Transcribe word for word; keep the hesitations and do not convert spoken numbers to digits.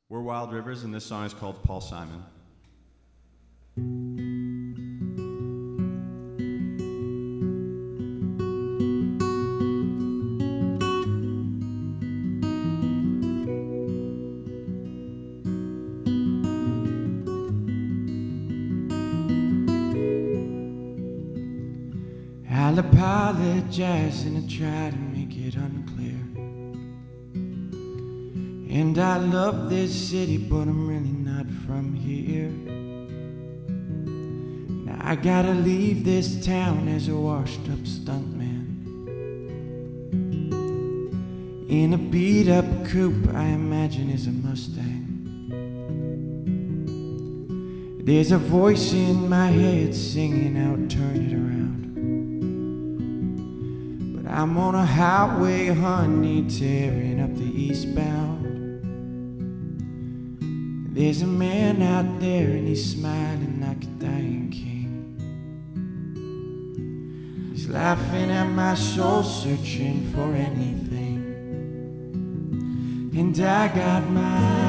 We're Wild Rivers, and this song is called Paul Simon. I'll apologize and I try to make it unclear. And I love this city, but I'm really not from here. Now I gotta leave this town as a washed up stuntman in a beat up coupe I imagine is a Mustang. There's a voice in my head singing out, turn it around. But I'm on a highway, honey, tearing up the eastbound. There's a man out there and he's smiling like a dying king. He's laughing at my soul, searching for anything. And I got my